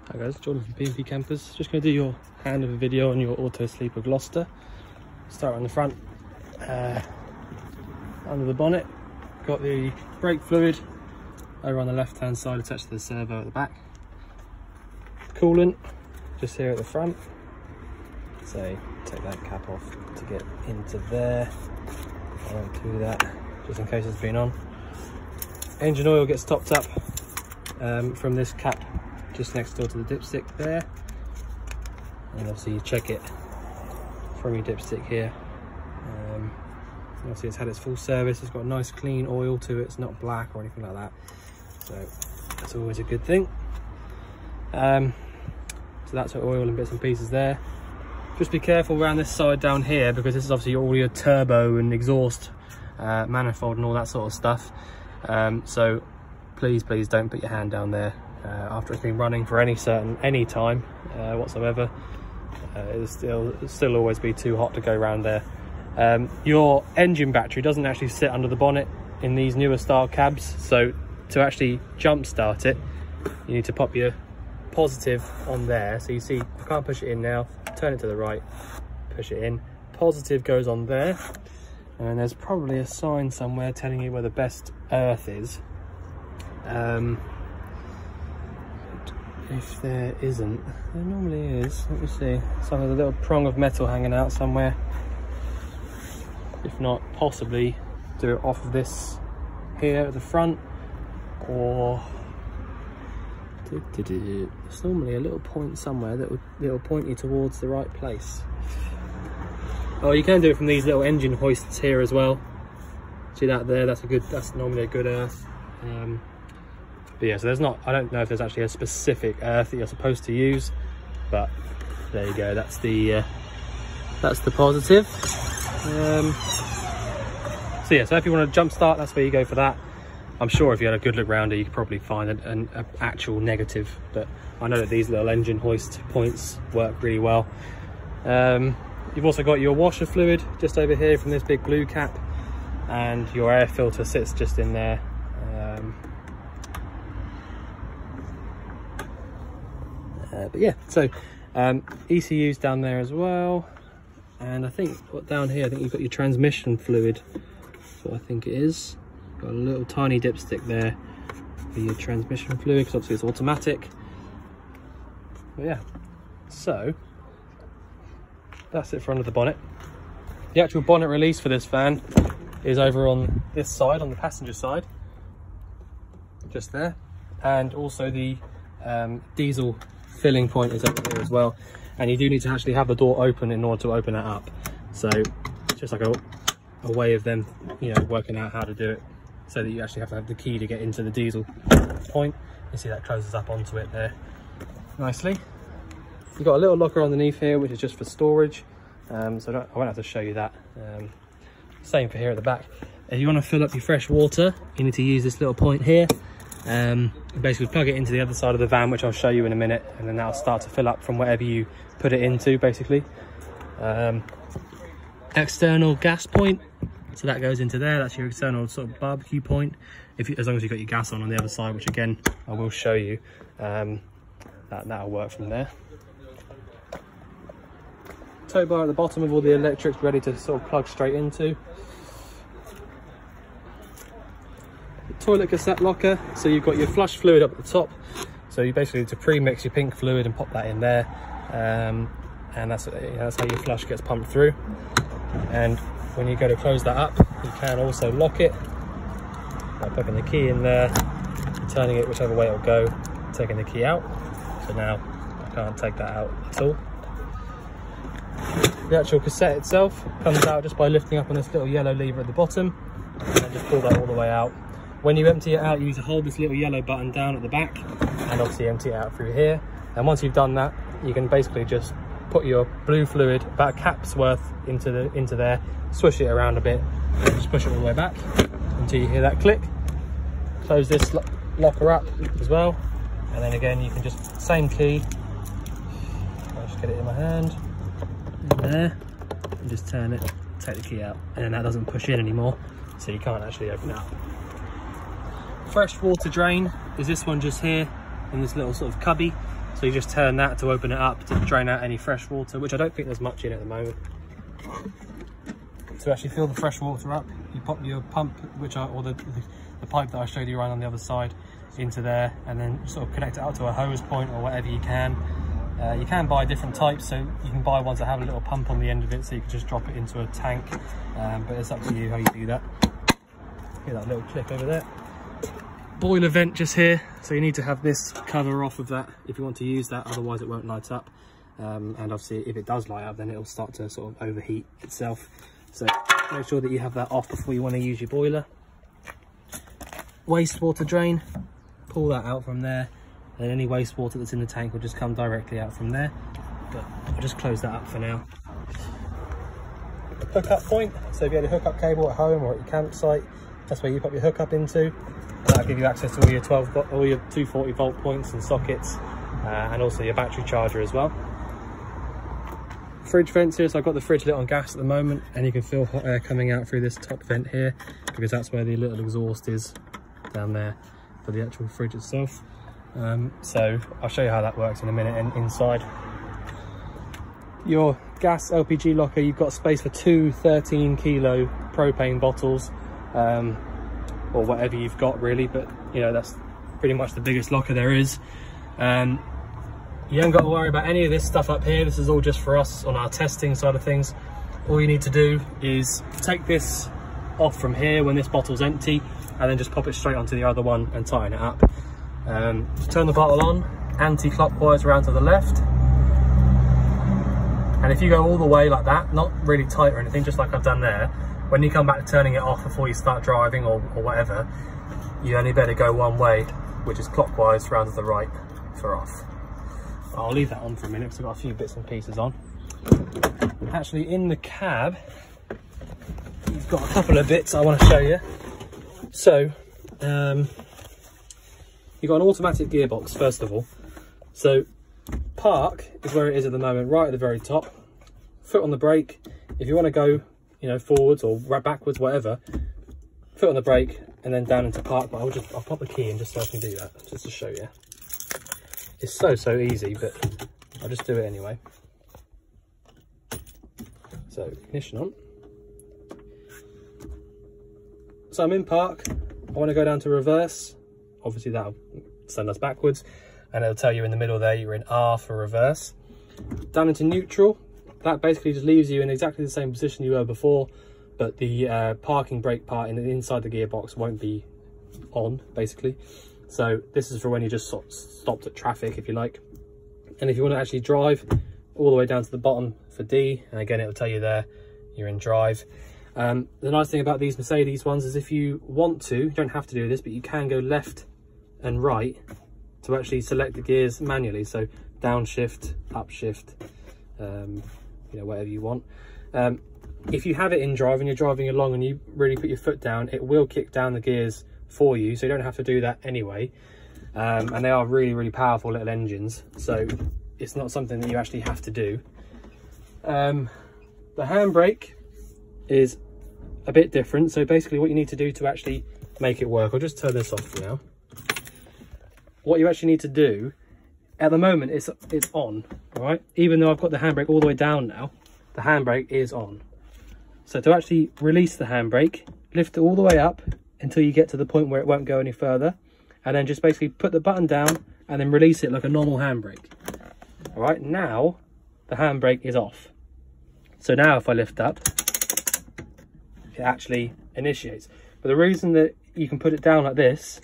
Hi guys, Jordan from P&P Campers. Just going to do your handover video on your Auto Sleeper Gloucester. Start on the front, under the bonnet. Got the brake fluid over on the left hand side attached to the servo at the back. Coolant just here at the front. So take that cap off to get into there. I won't do that just in case it's been on. Engine oil gets topped up from this cap just next door to the dipstick there, and obviously you check it from your dipstick here. Obviously it's had its full service, it's got a nice clean oil to it, it's not black or anything like that, so that's always a good thing. So that's our oil and bits and pieces there. Just be careful around this side down here, because this is obviously all your turbo and exhaust manifold and all that sort of stuff. So please don't put your hand down there after it's been running for any time whatsoever. It'll still always be too hot to go around there. Your engine battery doesn't actually sit under the bonnet in these newer style cabs, so to actually jump start it you need to pop your positive on there. So you see I can't push it in now, turn it to the right, push it in, positive goes on there, and there's probably a sign somewhere telling you where the best earth is. If there isn't, there normally is. Let me see. So there's a little prong of metal hanging out somewhere. If not, possibly do it off of this here at the front, or there's normally a little point somewhere that will point you towards the right place. Oh, you can do it from these little engine hoists here as well. See that there? That's normally a good earth. But yeah, so there's not, I don't know if there's actually a specific earth that you're supposed to use, but there you go, that's the positive. So yeah, so if you want to jump start, that's where you go for that. I'm sure if you had a good look around it, you could probably find an actual negative, but I know that these little engine hoist points work really well. You've also got your washer fluid just over here from this big blue cap, and your air filter sits just in there. But yeah, so ECU's down there as well, and I think down here I think you've got your transmission fluid. That's what I think it is. Got a little tiny dipstick there for your transmission fluid, because obviously it's automatic. But yeah, so that's it for under the bonnet. The actual bonnet release for this van is over on this side, on the passenger side, just there, and also the diesel filling point is up here as well, and you do need to actually have the door open in order to open that up. So it's just like a way of them, you know, working out how to do it, so that you actually have to have the key to get into the diesel point. You see that closes up onto it there nicely. You've got a little locker underneath here, which is just for storage, so I won't have to show you that. Same for here at the back. If you want to fill up your fresh water, you need to use this little point here. Basically plug it into the other side of the van, which I'll show you in a minute, and then that'll start to fill up from wherever you put it into, basically. External gas point, so that goes into there. That's your external sort of barbecue point, as long as you've got your gas on the other side, which again I will show you. That'll work from there. Tow bar at the bottom with all the electrics ready to sort of plug straight into. Toilet cassette locker, so you've got your flush fluid up at the top, so you basically need to pre-mix your pink fluid and pop that in there, and that's how your flush gets pumped through. And when you go to close that up, you can also lock it by putting the key in there, turning it whichever way it'll go, taking the key out. So now I can't take that out at all. The actual cassette itself comes out just by lifting up on this little yellow lever at the bottom, and then just pull that all the way out. When you empty it out, you need to hold this little yellow button down at the back, and obviously empty it out through here. And once you've done that, you can basically just put your blue fluid, about a cap's worth, into there, swish it around a bit, and just push it all the way back until you hear that click. Close this locker up as well, and then again you can just, same key, I'll just get it in my hand, in there, and just turn it, take the key out, and then that doesn't push in anymore, so you can't actually open it up. Fresh water drain is this one just here. in this little sort of cubby. So you just turn that to open it up to drain out any fresh water, which I don't think there's much in at the moment. To actually fill the fresh water up, you pop your pump, or the pipe that I showed you around on the other side, into there, and then sort of connect it up to a hose point or whatever you can. You can buy different types, so you can buy ones that have a little pump on the end of it, so you can just drop it into a tank, but it's up to you how you do that. Hear that little clip over there. Boiler vent just here, so you need to have this cover off of that if you want to use that, otherwise it won't light up. And obviously if it does light up, then it'll start to sort of overheat itself. So make sure that you have that off before you want to use your boiler. Wastewater drain, pull that out from there, and any wastewater that's in the tank will just come directly out from there. But I'll just close that up for now. Hookup point, so if you had a hookup cable at home or at your campsite, that's where you pop your hookup into. That'll give you access to all your 240 volt points and sockets, and also your battery charger as well. Fridge vents here, so I've got the fridge lit on gas at the moment, and you can feel hot air coming out through this top vent here, because that's where the little exhaust is down there for the actual fridge itself. So I'll show you how that works in a minute. And inside your gas LPG locker, you've got space for 2 13-kilo propane bottles, or whatever you've got really, but you know, that's pretty much the biggest locker there is. You haven't got to worry about any of this stuff up here. This is all just for us on our testing side of things. All you need to do is take this off from here when this bottle's empty, and then just pop it straight onto the other one and tighten it up. Just turn the bottle on anti-clockwise around to the left, and if you go all the way like that, not really tight or anything, just like I've done there, when you come back to turning it off before you start driving or whatever, you only better go one way, which is clockwise round to the right for off. I'll leave that on for a minute because I've got a few bits and pieces on. Actually, in the cab, you've got a couple of bits I want to show you. So, you've got an automatic gearbox, first of all. So, park is where it is at the moment, right at the very top. Foot on the brake. If you want to go, you know, forwards or backwards, whatever, foot on the brake and then down into park. But I'll pop the key in just so I can do that, just to show you. It's so easy, but I'll just do it anyway. So, ignition on. So I'm in park, I want to go down to reverse. Obviously that'll send us backwards, and it'll tell you in the middle there you're in R for reverse. Down into neutral, that basically just leaves you in exactly the same position you were before, but the parking brake part inside the gearbox won't be on, basically. So this is for when you just sort of stopped at traffic, if you like. And if you want to actually drive all the way down to the bottom for D, and again it'll tell you there you're in drive. The nice thing about these Mercedes ones is if you want to, you don't have to do this, but you can go left and right to actually select the gears manually. So downshift, upshift, you know, whatever you want. If you have it in drive and you're driving along and you really put your foot down, it will kick down the gears for you, so you don't have to do that anyway. And they are really powerful little engines, so it's not something that you actually have to do. The handbrake is a bit different, so basically what you need to do to actually make it work, I'll just turn this off for now. What you actually need to do, at the moment it's on, all right? Even though I've got the handbrake all the way down now, the handbrake is on. So to actually release the handbrake, lift it all the way up until you get to the point where it won't go any further, and then just basically put the button down and then release it like a normal handbrake. All right, now the handbrake is off. So now if I lift up, it actually initiates. But the reason that you can put it down like this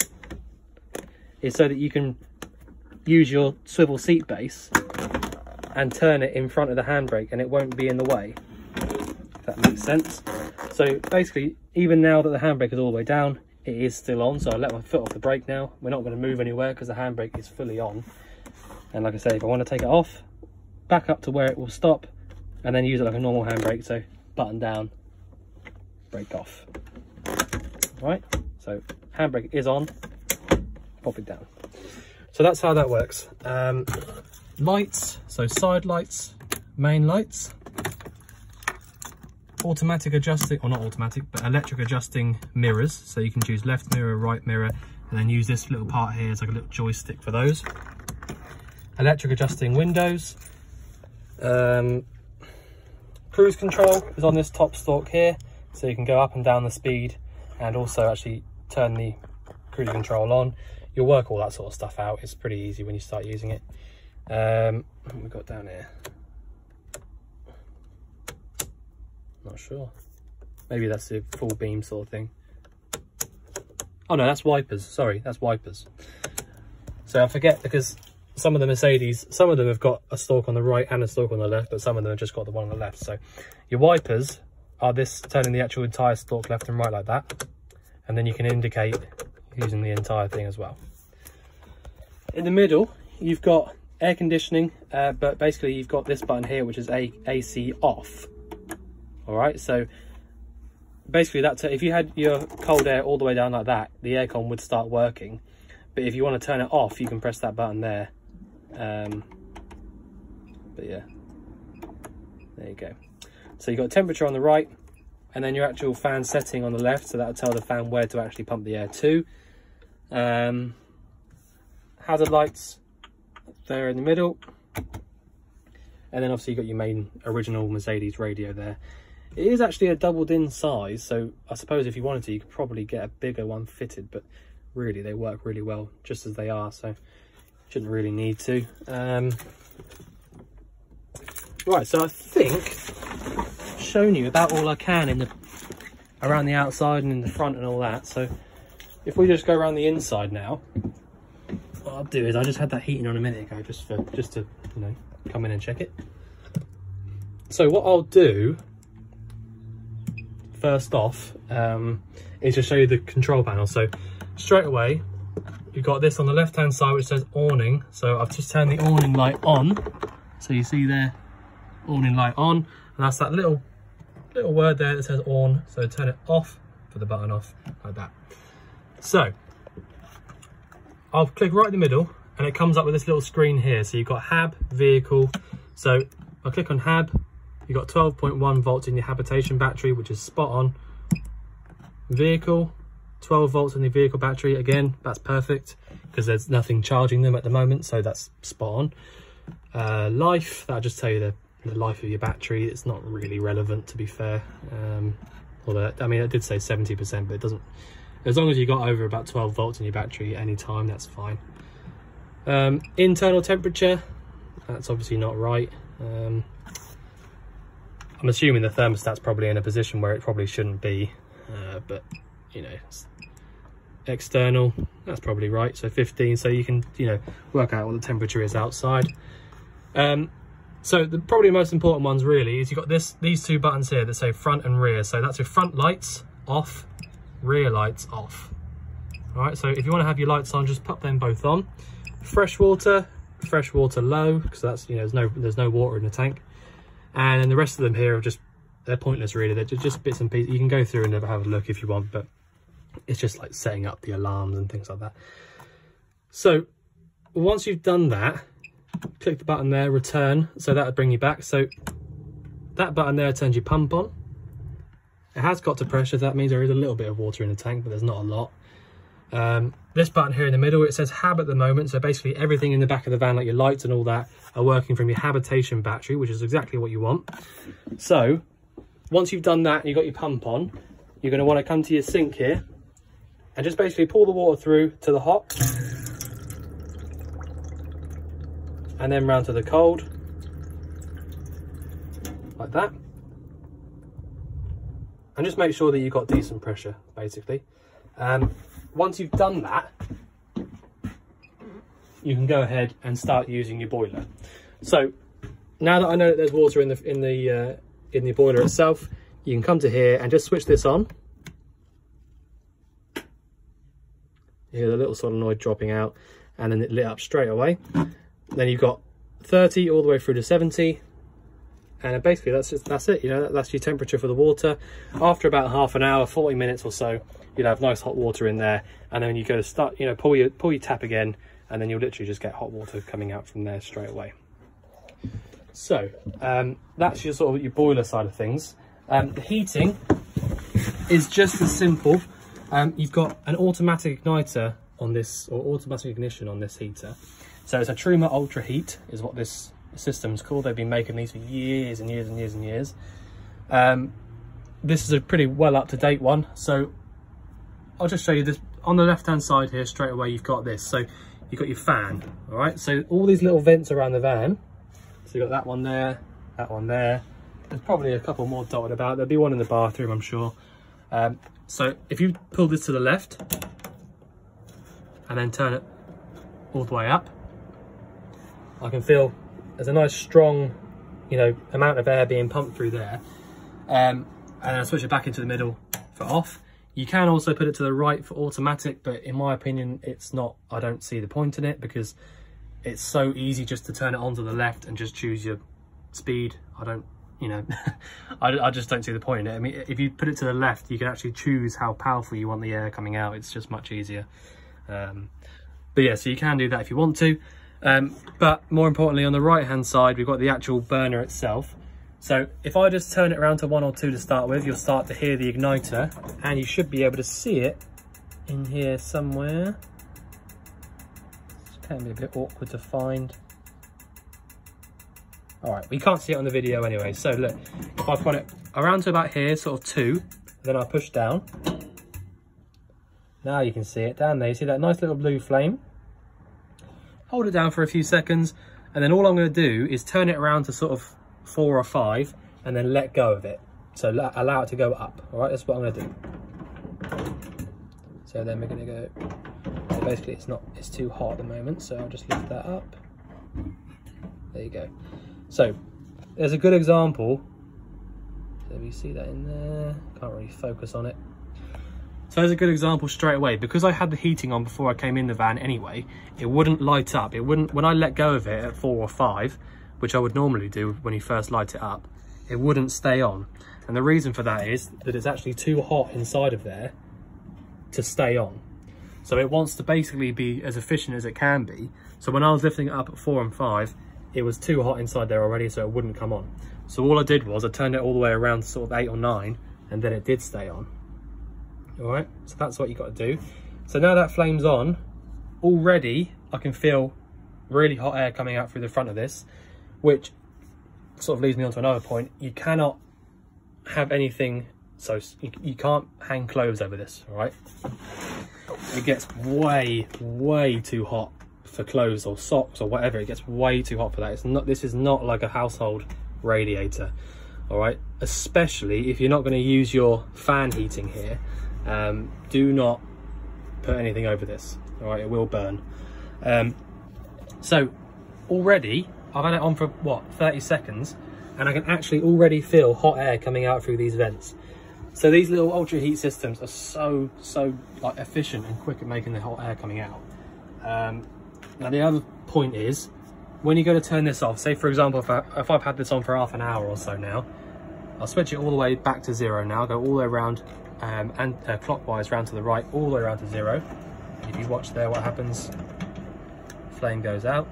is so that you can use your swivel seat base and turn it in front of the handbrake and it won't be in the way, if that makes sense. So basically, even now that the handbrake is all the way down, it is still on. So I let my foot off the brake now. We're not going to move anywhere because the handbrake is fully on. And like I say, if I want to take it off, back up to where it will stop and then use it like a normal handbrake. So button down, brake off. All right, so handbrake is on, pop it down. So that's how that works. Lights, so side lights, main lights, automatic adjusting, or not automatic, but electric adjusting mirrors. So you can choose left mirror, right mirror, and then use this little part here as like a little joystick for those. Electric adjusting windows. Cruise control is on this top stalk here, so you can go up and down the speed and also actually turn the cruise control on. You'll work all that sort of stuff out. It's pretty easy when you start using it. What have we got down here? Not sure. Maybe that's the full beam sort of thing. Oh no, that's wipers. Sorry, that's wipers. So I forget, because some of the Mercedes, some of them have got a stalk on the right and a stalk on the left, but some of them have just got the one on the left. So your wipers are this, turning the actual entire stalk left and right like that. And then you can indicate using the entire thing as well. In the middle, you've got air conditioning, but basically you've got this button here, which is AC off. All right, so basically that's if you had your cold air all the way down like that, the aircon would start working. But if you want to turn it off, you can press that button there. But yeah, there you go. So you've got temperature on the right, and then your actual fan setting on the left, so that'll tell the fan where to actually pump the air to. Hazard lights there in the middle, and then obviously you've got your main original Mercedes radio there. It is actually a doubled in size, so I suppose if you wanted to, you could probably get a bigger one fitted, but really they work really well just as they are, so shouldn't really need to. Right, so I think I've shown you about all I can in around the outside and in the front and all that. So if we just go around the inside now, what I'll do is I just had that heating on a minute ago just to you know, come in and check it. So what I'll do first off is to show you the control panel. So straight away you've got this on the left hand side which says awning. So I've just turned the awning light on, so you see there, awning light on, and that's that little word there that says on. So turn it off, put the button off like that. So I'll click right in the middle and it comes up with this little screen here. So you've got HAB, vehicle. So I'll click on HAB. You've got 12.1 volts in your habitation battery, which is spot on. Vehicle, 12 volts in the vehicle battery. Again, that's perfect because there's nothing charging them at the moment, so that's spot on. Life, that'll just tell you the life of your battery. It's not really relevant, to be fair. Although, I mean, it did say 70%, but it doesn't, as long as you got over about 12 volts in your battery at any time, that's fine. Internal temperature, that's obviously not right. I'm assuming the thermostat's probably in a position where it probably shouldn't be, but you know, external, that's probably right. So 15, so you can, you know, work out what the temperature is outside. So the probably most important ones really is you've got these two buttons here that say front and rear. So that's your front lights off, rear lights off. All right, so if you want to have your lights on, just pop them both on. Fresh water low, because that's, you know, there's no water in the tank. And then the rest of them here are just, they're pointless really. They're just bits and pieces. You can go through and have a look if you want, but it's just like setting up the alarms and things like that. So once you've done that, click the button there, return. So that would bring you back. So that button there turns your pump on. It has got to pressure. That means there is a little bit of water in the tank, but there's not a lot. This button here in the middle, it says HAB at the moment. So basically everything in the back of the van, like your lights and all that, are working from your habitation battery, which is exactly what you want. So once you've done that and you've got your pump on, you're going to want to come to your sink here and just basically pour the water through to the hot and then round to the cold, like that. And just make sure that you've got decent pressure, basically. Once you've done that, you can go ahead and start using your boiler. So now that I know that there's water in the boiler itself, you can come to here and just switch this on. You hear the little solenoid dropping out, and then it lit up straight away. Then you've got 30 all the way through to 70. And basically that's it, you know, that's your temperature for the water. After about half an hour, 40 minutes or so, you'll have nice hot water in there. And then when you go to start, you know, pull your tap again, and then you'll literally just get hot water coming out from there straight away. So that's your sort of your boiler side of things. The heating is just as simple. You've got an automatic igniter on this, or automatic ignition on this heater. So it's a Truma Ultra Heat is what this system's called. They've been making these for years and years and years and years. This is a pretty well up-to-date one, so I'll just show you this. On the left-hand side here, straight away, you've got this. So you've got your fan, all right? So all these little vents around the van. So you've got that one there, that one there. There's probably a couple more dotted about. There'll be one in the bathroom, I'm sure. So if you pull this to the left and then turn it all the way up, I can feel there's a nice strong, you know, amount of air being pumped through there. And I switch it back into the middle for off. You can also put it to the right for automatic, but in my opinion, it's not, I don't see the point in it because it's so easy just to turn it on to the left and just choose your speed. I don't, you know, I just don't see the point in it. I mean, if you put it to the left, you can actually choose how powerful you want the air coming out. It's just much easier. But yeah, so you can do that if you want to. But more importantly, on the right hand side, we've got the actual burner itself. So if I just turn it around to 1 or 2 to start with, you'll start to hear the igniter, and you should be able to see it in here somewhere. It can be a bit awkward to find. All right, we can't see it on the video anyway. So look, if I put it around to about here, sort of 2, then I push down. Now you can see it down there. You see that nice little blue flame? Hold it down for a few seconds, and then all I'm going to do is turn it around to sort of 4 or 5 and then let go of it. So allow it to go up. All right, that's what I'm going to do. So then we're going to go, so basically it's too hot at the moment, so I'll just lift that up. There you go. So there's a good example. So you see that in there, can't really focus on it. So there's a good example straight away. Because I had the heating on before I came in the van anyway, it wouldn't light up. It wouldn't, when I let go of it at 4 or 5, which I would normally do when you first light it up, it wouldn't stay on. And the reason for that is that it's actually too hot inside of there to stay on. So it wants to basically be as efficient as it can be. So when I was lifting it up at 4 and 5, it was too hot inside there already, so it wouldn't come on. So all I did was I turned it all the way around to sort of 8 or 9, and then it did stay on. All right, so that's what you got to do. So now that flame's on, already I can feel really hot air coming out through the front of this, which sort of leads me on to another point. You cannot have anything, so you can't hang clothes over this, all right? It gets way, way too hot for clothes or socks or whatever. It gets way too hot for that. It's not, this is not like a household radiator, all right? Especially if you're not going to use your fan heating here. Do not put anything over this, all right? It will burn. So already I've had it on for what, 30 seconds, and I can actually already feel hot air coming out through these vents. So these little Ultra Heat systems are so like efficient and quick at making the hot air coming out. Now the other point is, when you go to turn this off, say for example if I've had this on for half an hour or so now, I'll switch it all the way back to 0 now, go all the way around and clockwise round to the right, all the way around to 0. If you watch there, what happens? Flame goes out,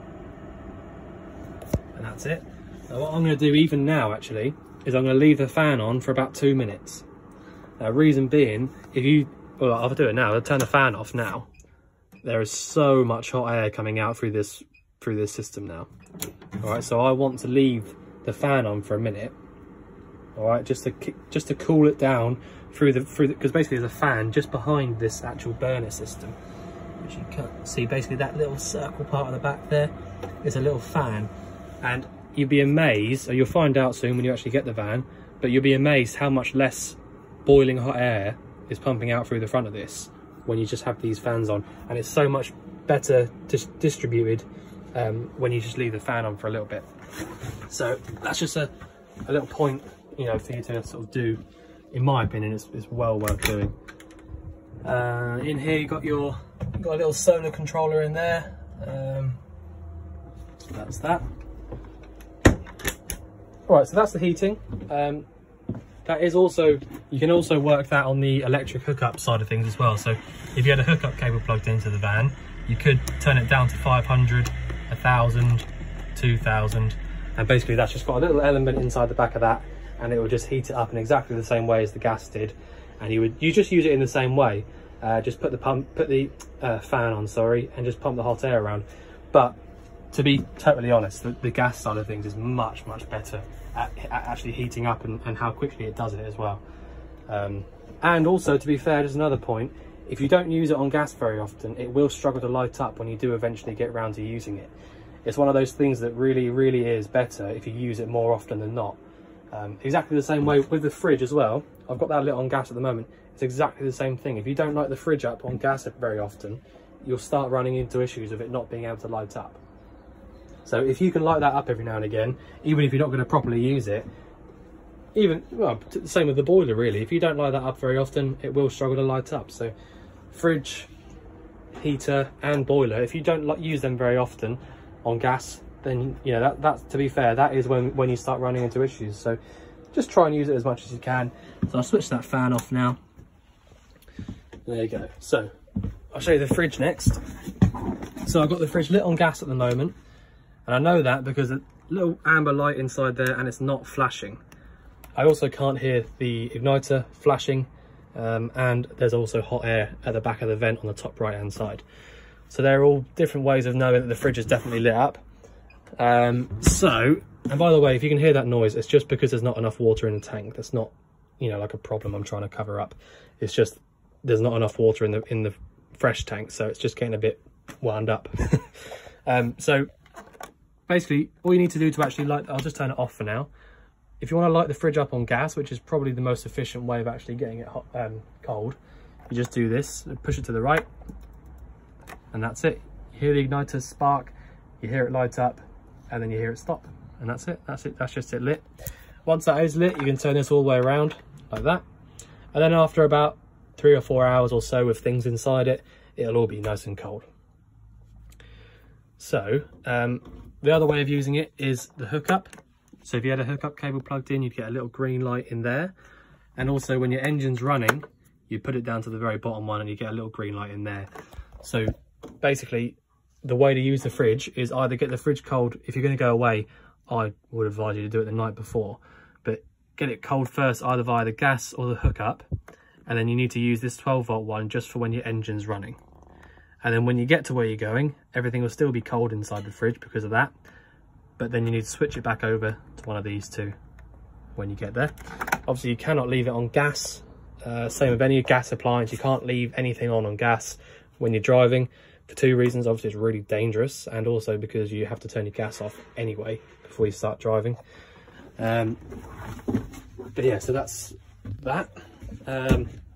and that's it. Now what I'm going to do even now actually is I'm going to leave the fan on for about 2 minutes. Now reason being, if you, well, I'll do it now, I'll turn the fan off now. There is so much hot air coming out through this system now. All right, so I want to leave the fan on for a minute. All right, just to cool it down through the because basically there's a fan just behind this actual burner system, which you can't see. Basically that little circle part of the back there is a little fan, and you'd be amazed, or you'll find out soon when you actually get the van, but you'll be amazed how much less boiling hot air is pumping out through the front of this when you just have these fans on, and it's so much better distributed when you just leave the fan on for a little bit. So that's just a little point, you know, for you to sort of do. In my opinion, it's well worth doing. In here you've got a little solar controller in there. So that's that. All right, so that's the heating. That is also, you can also work that on the electric hookup side of things as well. So if you had a hookup cable plugged into the van, you could turn it down to 500, 1000, 2000, and basically that's just got a little element inside the back of that, and it will just heat it up in exactly the same way as the gas did, and you just use it in the same way. just put the fan on, sorry, and just pump the hot air around. But to be totally honest, the gas side of things is much better at actually heating up and how quickly it does it as well. And also, to be fair, just another point, if you don't use it on gas very often, it will struggle to light up when you do eventually get around to using it. It's one of those things that really is better if you use it more often than not. Exactly the same way with the fridge as well. I've got that lit on gas at the moment. It's exactly the same thing. If you don't light the fridge up on gas very often, you'll start running into issues of it not being able to light up. So if you can light that up every now and again, even if you're not going to properly use it, well, the same with the boiler really. If you don't light that up very often, it will struggle to light up. So fridge, heater and boiler, if you don't use them very often on gas, then you know that's, to be fair, that is when you start running into issues. So just try and use it as much as you can. So I'll switch that fan off now. There you go. So I'll show you the fridge next. So I've got the fridge lit on gas at the moment, and I know that because a little amber light inside there and it's not flashing. I also can't hear the igniter flashing, and there's also hot air at the back of the vent on the top right hand side. So they're all different ways of knowing that the fridge is definitely lit up. And by the way, if you can hear that noise, it's just because there's not enough water in the tank. That's not, you know, like a problem I'm trying to cover up. It's just there's not enough water in the fresh tank, so it's just getting a bit wound up. So basically all you need to do to actually light, I'll just turn it off for now. If you want to light the fridge up on gas, which is probably the most efficient way of actually getting it hot, cold, you just do this, push it to the right, and that's it. You hear the igniter spark, you hear it light up, and then you hear it stop, and that's it. That's just it lit. Once that is lit, you can turn this all the way around like that, and then after about 3 or 4 hours or so with things inside it, it'll all be nice and cold. So the other way of using it is the hookup. So if you had a hookup cable plugged in, you'd get a little green light in there. And also when your engine's running, you put it down to the very bottom one and you get a little green light in there. So basically the way to use the fridge is either get the fridge cold. If you're going to go away, I would advise you to do it the night before, but get it cold first, either via the gas or the hookup. And then you need to use this 12-volt one just for when your engine's running. And then when you get to where you're going, everything will still be cold inside the fridge because of that. But then you need to switch it back over to one of these two when you get there. Obviously you cannot leave it on gas. Same with any gas appliance, you can't leave anything on gas when you're driving for 2 reasons. Obviously it's really dangerous, and also because you have to turn your gas off anyway before you start driving. But yeah, so that's that.